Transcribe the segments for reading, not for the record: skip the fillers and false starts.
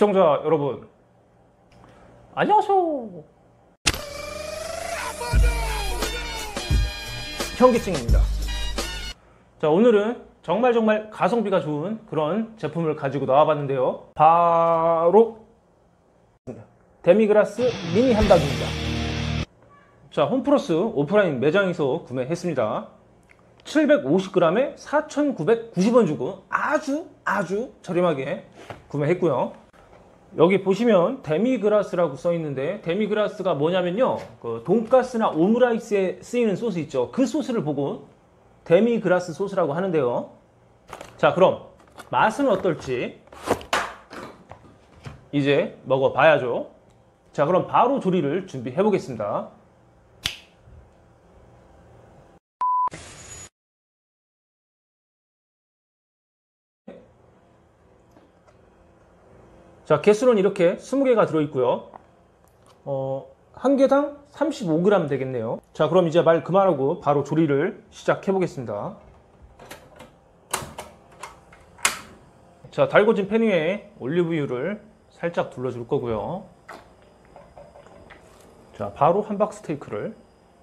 시청자 여러분, 안녕하세요. 현기증입니다. 자, 오늘은 정말 가성비가 좋은 그런 제품을 가지고 나와봤는데요. 바로 데미그라스 미니 함박입니다. 자, 홈플러스 오프라인 매장에서 구매했습니다. 750g에 4,990원 주고 아주 저렴하게 구매했고요. 여기 보시면 데미그라스라고 써 있는데, 데미그라스가 뭐냐면요, 그 돈가스나 오므라이스에 쓰이는 소스 있죠. 그 소스를 보고 데미그라스 소스라고 하는데요. 자, 그럼 맛은 어떨지 이제 먹어봐야죠. 자, 그럼 바로 조리를 준비해 보겠습니다. 자, 개수는 이렇게 20개가 들어있고요. 한 개당 35g 되겠네요. 자, 그럼 이제 말 그만하고 바로 조리를 시작해 보겠습니다. 자, 달궈진 팬 위에 올리브유를 살짝 둘러줄 거고요. 자, 바로 함박 스테이크를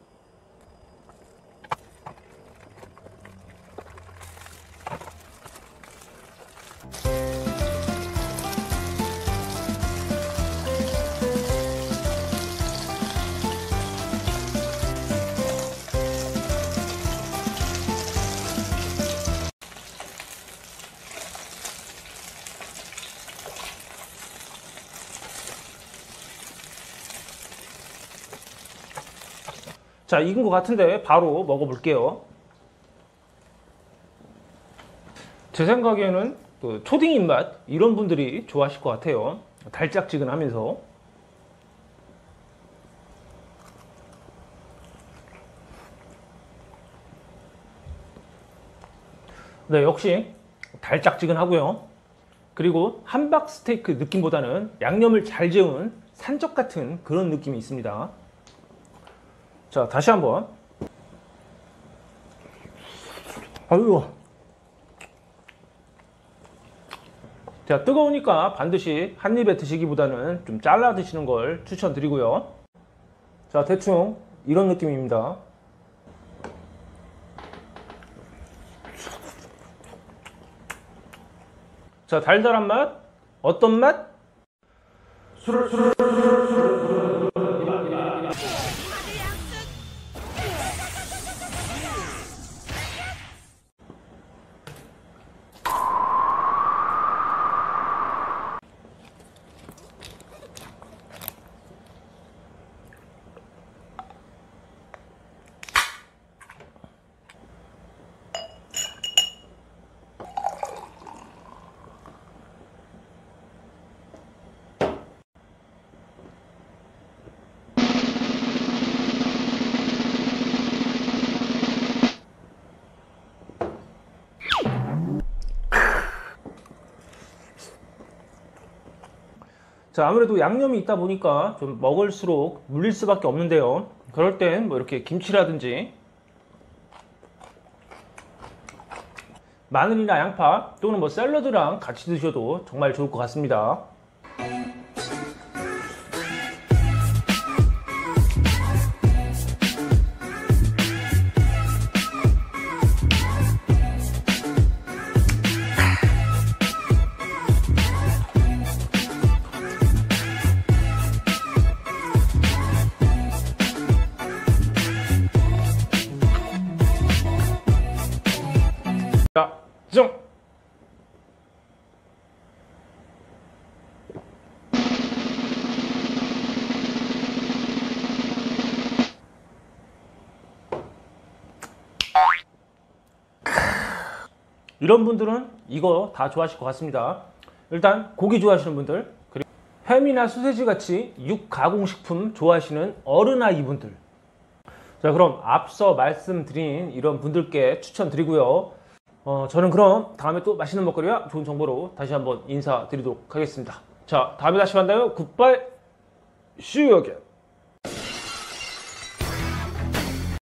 자, 익은 것 같은데 바로 먹어볼게요. 제 생각에는 그 초딩 입맛 이런 분들이 좋아하실 것 같아요. 달짝지근하면서. 네, 역시 달짝지근하고요. 그리고 함박 스테이크 느낌보다는 양념을 잘 재운 산적 같은 그런 느낌이 있습니다. 자, 다시 한번. 아유. 자, 뜨거우니까 반드시 한 입에 드시기보다는 좀 잘라 드시는 걸 추천드리고요. 자, 대충 이런 느낌입니다. 자, 달달한 맛? 어떤 맛? 자, 아무래도 양념이 있다 보니까 좀 먹을수록 물릴 수밖에 없는데요. 그럴 땐 뭐 이렇게 김치라든지 마늘이나 양파 또는 뭐 샐러드랑 같이 드셔도 정말 좋을 것 같습니다. 자, 정! 이런 분들은 이거 다 좋아하실 것 같습니다. 일단 고기 좋아하시는 분들, 그리고 햄이나 소세지 같이 육 가공식품 좋아하시는 어른아이 분들. 자, 그럼 앞서 말씀드린 이런 분들께 추천드리고요. 저는 그럼 다음에 또 맛있는 먹거리와 좋은 정보로 다시 한번 인사드리도록 하겠습니다. 자, 다음에 다시 만나요. 굿바이. See you again.